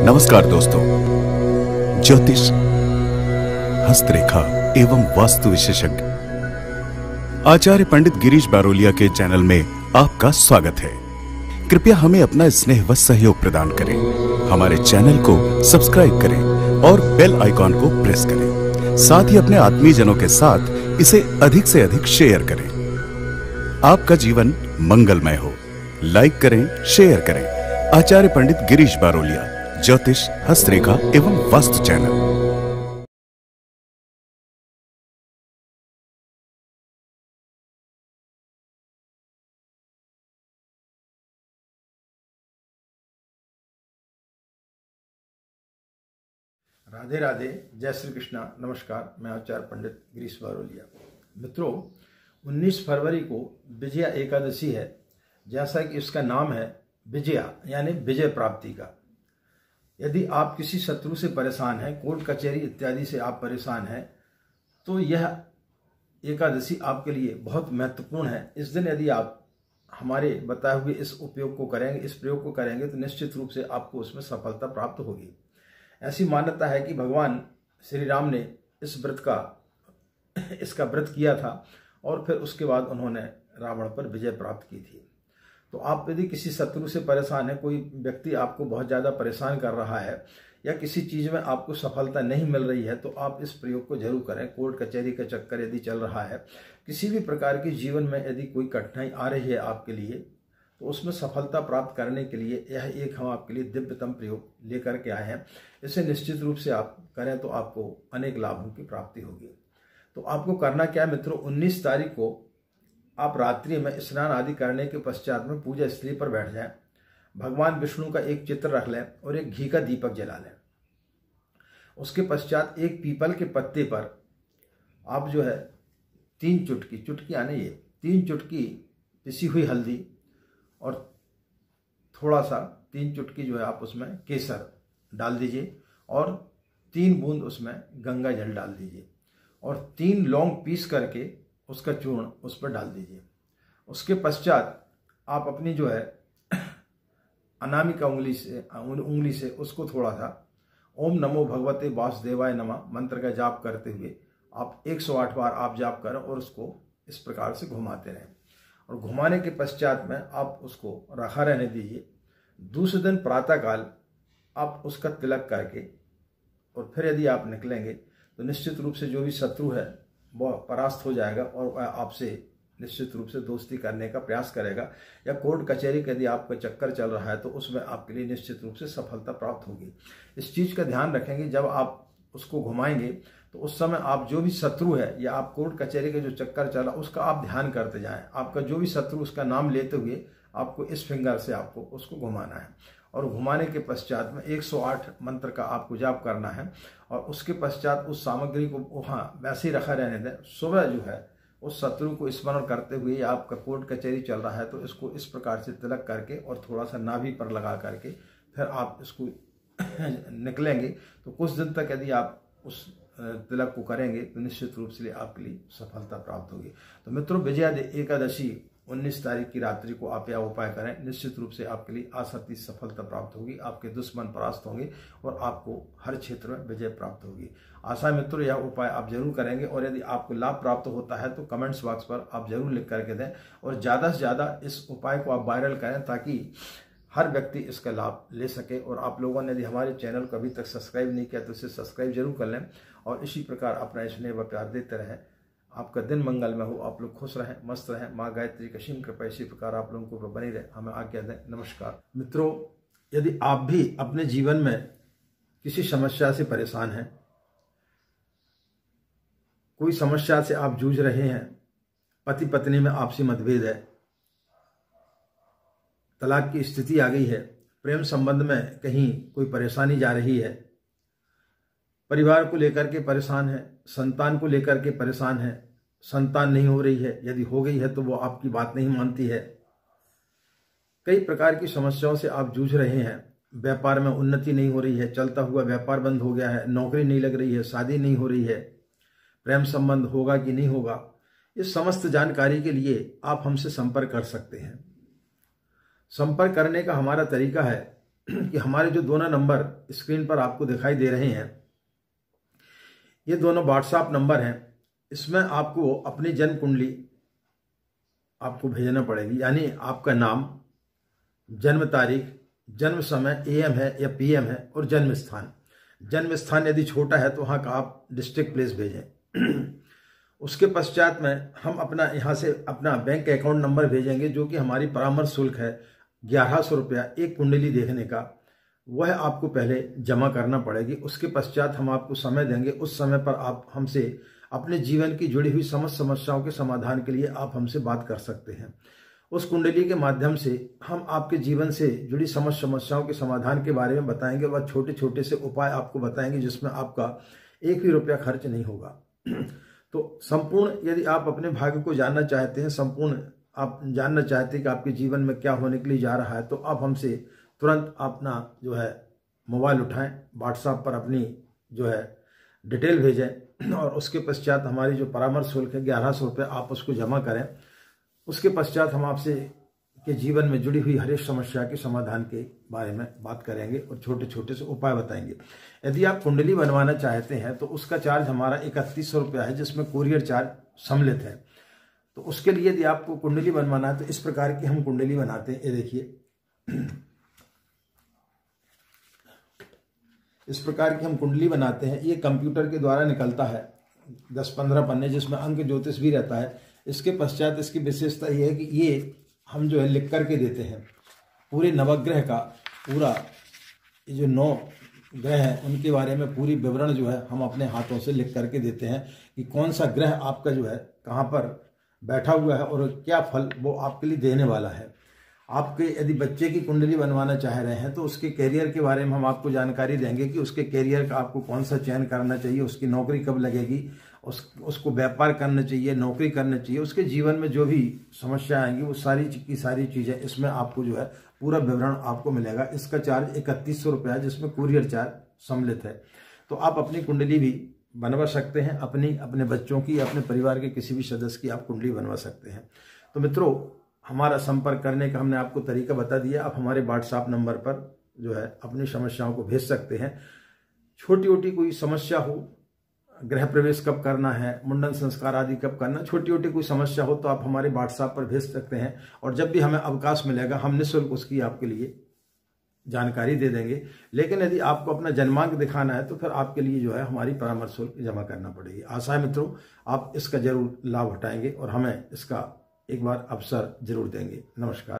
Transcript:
नमस्कार दोस्तों, ज्योतिष, हस्तरेखा एवं वास्तु विशेषज्ञ आचार्य पंडित गिरीश बारोलिया के चैनल में आपका स्वागत है। कृपया हमें अपना स्नेह व सहयोग प्रदान करें, हमारे चैनल को सब्सक्राइब करें और बेल आइकॉन को प्रेस करें। साथ ही अपने आत्मीयजनों के साथ इसे अधिक से अधिक शेयर करें। आपका जीवन मंगलमय हो। लाइक करें, शेयर करें। आचार्य पंडित गिरीश बारोलिया, ज्योतिष, हस्तरेखा एवं वास्तु चैनल। राधे राधे, जय श्री कृष्णा। नमस्कार, मैं आचार्य पंडित गिरीश बारोलिया। मित्रों, 19 फरवरी को विजया एकादशी है। जैसा कि इसका नाम है विजया, यानी विजय प्राप्ति का। यदि आप किसी शत्रु से परेशान हैं, कोर्ट कचहरी इत्यादि से आप परेशान हैं, तो यह एकादशी आपके लिए बहुत महत्वपूर्ण है। इस दिन यदि आप हमारे बताए हुए इस प्रयोग को करेंगे तो निश्चित रूप से आपको उसमें सफलता प्राप्त होगी। ऐसी मान्यता है कि भगवान श्री राम ने इसका व्रत किया था और फिर उसके बाद उन्होंने रावण पर विजय प्राप्त की थी। तो आप यदि किसी शत्रु से परेशान है, कोई व्यक्ति आपको बहुत ज़्यादा परेशान कर रहा है या किसी चीज़ में आपको सफलता नहीं मिल रही है, तो आप इस प्रयोग को जरूर करें। कोर्ट कचहरी का चक्कर यदि चल रहा है, किसी भी प्रकार की जीवन में यदि कोई कठिनाई आ रही है आपके लिए, तो उसमें सफलता प्राप्त करने के लिए यह एक हम आपके लिए दिव्यतम प्रयोग लेकर के आए हैं। इसे निश्चित रूप से आप करें तो आपको अनेक लाभों की प्राप्ति होगी। तो आपको करना क्या है मित्रों, 19 तारीख को आप रात्रि में स्नान आदि करने के पश्चात में पूजा स्थली पर बैठ जाएं। भगवान विष्णु का एक चित्र रख लें और एक घी का दीपक जला लें। उसके पश्चात एक पीपल के पत्ते पर आप जो है 3 चुटकी पिसी हुई हल्दी और थोड़ा सा 3 चुटकी जो है आप उसमें केसर डाल दीजिए और 3 बूंद उसमें गंगा जल डाल दीजिए और 3 लौंग पीस करके उसका चूर्ण उस पर डाल दीजिए। उसके पश्चात आप अपनी जो है अनामिका उंगली से उसको थोड़ा सा ओम नमो भगवते वासुदेवाय नमः मंत्र का जाप करते हुए आप 108 बार आप जाप करें और उसको इस प्रकार से घुमाते रहें। और घुमाने के पश्चात में आप उसको रखा रहने दीजिए। दूसरे दिन प्रातःकाल आप उसका तिलक करके और फिर यदि आप निकलेंगे तो निश्चित रूप से जो भी शत्रु है वह परास्त हो जाएगा और वह आपसे निश्चित रूप से दोस्ती करने का प्रयास करेगा। या कोर्ट कचहरी का यदि आपका चक्कर चल रहा है तो उसमें आपके लिए निश्चित रूप से सफलता प्राप्त होगी। इस चीज़ का ध्यान रखेंगे, जब आप उसको घुमाएंगे तो उस समय आप जो भी शत्रु है या आप कोर्ट कचहरी का जो चक्कर चला उसका आप ध्यान करते जाएं। आपका जो भी शत्रु उसका नाम लेते हुए आपको इस फिंगर से आपको उसको घुमाना है और घुमाने के पश्चात में 108 मंत्र का आपको जाप करना है। और उसके पश्चात उस सामग्री को वहाँ वैसे ही रखा रहने दें। सुबह जो है उस शत्रु को स्मरण करते हुए, या आपका कोर्ट कचहरी चल रहा है तो इसको इस प्रकार से तिलक करके और थोड़ा सा नाभि पर लगा करके फिर आप इसको निकलेंगे। तो कुछ दिन तक यदि आप उस तिलक को करेंगे तो निश्चित रूप से आपके लिए सफलता प्राप्त होगी। तो मित्रों, विजया एकादशी 19 तारीख की रात्रि को आप यह उपाय करें। निश्चित रूप से आपके लिए आसानी सफलता प्राप्त होगी, आपके दुश्मन परास्त होंगे और आपको हर क्षेत्र में विजय प्राप्त होगी। आशा है मित्रों यह उपाय आप जरूर करेंगे और यदि आपको लाभ प्राप्त होता है तो कमेंट्स बॉक्स पर आप जरूर लिख करके दें और ज़्यादा से ज़्यादा इस उपाय को आप वायरल करें ताकि हर व्यक्ति इसका लाभ ले सके। और आप लोगों ने यदि हमारे चैनल को अभी तक सब्सक्राइब नहीं किया तो इसे सब्सक्राइब जरूर कर लें और इसी प्रकार अपना स्नेह व प्यार देते रहें। आपका दिन मंगलमय हो, आप लोग खुश रहें, मस्त रहें। माँ गायत्री की असीम कृपा इसी प्रकार आप लोगों को बनी रहे। हमें आज्ञा दें। नमस्कार। मित्रों, यदि आप भी अपने जीवन में किसी समस्या से परेशान हैं, कोई समस्या से आप जूझ रहे हैं, पति पत्नी में आपसी मतभेद है, तलाक की स्थिति आ गई है, प्रेम संबंध में कहीं कोई परेशानी जा रही है, परिवार को लेकर के परेशान है, संतान को लेकर के परेशान है, संतान नहीं हो रही है, यदि हो गई है तो वो आपकी बात नहीं मानती है, कई प्रकार की समस्याओं से आप जूझ रहे हैं, व्यापार में उन्नति नहीं हो रही है, चलता हुआ व्यापार बंद हो गया है, नौकरी नहीं लग रही है, शादी नहीं हो रही है, प्रेम संबंध होगा कि नहीं होगा, इस समस्त जानकारी के लिए आप हमसे संपर्क कर सकते हैं। संपर्क करने का हमारा तरीका है कि हमारे जो दोनों नंबर स्क्रीन पर आपको दिखाई दे रहे हैं, ये दोनों व्हाट्सएप नंबर हैं। इसमें आपको अपनी जन्म कुंडली आपको भेजना पड़ेगी, यानी आपका नाम, जन्म तारीख, जन्म समय AM है या PM है, और जन्म स्थान। जन्म स्थान यदि छोटा है तो वहाँ का आप डिस्ट्रिक्ट प्लेस भेजें। उसके पश्चात में हम अपना यहाँ से अपना बैंक अकाउंट नंबर भेजेंगे, जो कि हमारी परामर्श शुल्क है 1100 रुपया एक कुंडली देखने का, वह आपको पहले जमा करना पड़ेगी। उसके पश्चात हम आपको समय देंगे, उस समय पर आप हमसे अपने जीवन की जुड़ी हुई समस्त समस्याओं के समाधान के लिए आप हमसे बात कर सकते हैं। उस कुंडली के माध्यम से हम आपके जीवन से जुड़ी समस्त समस्याओं के समाधान के बारे में बताएंगे, वह छोटे छोटे से उपाय आपको बताएंगे जिसमें आपका 1 भी रुपया खर्च नहीं होगा। तो संपूर्ण यदि आप अपने भाग्य को जानना चाहते हैं, संपूर्ण आप जानना चाहते हैं कि आपके जीवन में क्या होने के लिए जा रहा है, तो आप हमसे तुरंत अपना जो है मोबाइल उठाएं, व्हाट्सएप पर अपनी जो है डिटेल भेजें, और उसके पश्चात हमारी जो परामर्श शुल्क है 1100 रुपये आप उसको जमा करें। उसके पश्चात हम आपसे के जीवन में जुड़ी हुई हर एक समस्या के समाधान के बारे में बात करेंगे और छोटे छोटे से उपाय बताएंगे। यदि आप कुंडली बनवाना चाहते हैं तो उसका चार्ज हमारा 3100 रुपया है, जिसमें कुरियर चार्ज सम्मिलित है। तो उसके लिए यदि आपको कुंडली बनवाना है तो इस प्रकार की हम कुंडली बनाते हैं। ये देखिए, इस प्रकार की हम कुंडली बनाते हैं। ये कंप्यूटर के द्वारा निकलता है 10-15 पन्ने, जिसमें अंक ज्योतिष भी रहता है। इसके पश्चात इसकी विशेषता ये है कि ये हम जो है लिख करके देते हैं पूरे नवग्रह का, पूरा ये जो 9 ग्रह हैं उनके बारे में पूरी विवरण जो है हम अपने हाथों से लिख करके देते हैं कि कौन सा ग्रह आपका जो है कहाँ पर बैठा हुआ है और क्या फल वो आपके लिए देने वाला है। आपके यदि बच्चे की कुंडली बनवाना चाह रहे हैं तो उसके कैरियर के बारे में हम आपको जानकारी देंगे कि उसके कैरियर का आपको कौन सा चयन करना चाहिए, उसकी नौकरी कब लगेगी, उसको व्यापार करना चाहिए, नौकरी करना चाहिए, उसके जीवन में जो भी समस्या आएंगी वो सारी की सारी चीज़ें इसमें आपको जो है पूरा विवरण आपको मिलेगा। इसका चार्ज 3100 रुपया है, जिसमें कुरियर चार्ज सम्मिलित है। तो आप अपनी कुंडली भी बनवा सकते हैं, अपने बच्चों की, अपने परिवार के किसी भी सदस्य की आप कुंडली बनवा सकते हैं। तो मित्रों, हमारा संपर्क करने का हमने आपको तरीका बता दिया। आप हमारे व्हाट्सएप नंबर पर जो है अपनी समस्याओं को भेज सकते हैं। छोटी छोटी कोई समस्या हो, गृह प्रवेश कब करना है, मुंडन संस्कार आदि कब करना, छोटी छोटी कोई समस्या हो तो आप हमारे व्हाट्सएप पर भेज सकते हैं, और जब भी हमें अवकाश मिलेगा हम निःशुल्क उसकी आपके लिए जानकारी दे देंगे। लेकिन यदि आपको अपना जन्मांक दिखाना है तो फिर आपके लिए जो है हमारी परामर्श शुल्क जमा करना पड़ेगी। आशा है मित्रों आप इसका जरूर लाभ उठाएंगे और हमें इसका एक बार अवसर जरूर देंगे। नमस्कार।